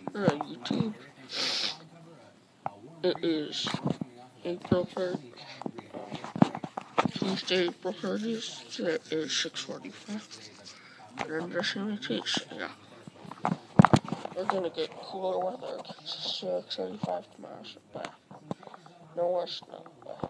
YouTube. It is April 3rd. Tuesday, April 30th. Today is 6:45. And I'm brushing my teeth, so yeah. We're gonna get cooler weather. It's 6:35 tomorrow, so bye. No more snow. Bye.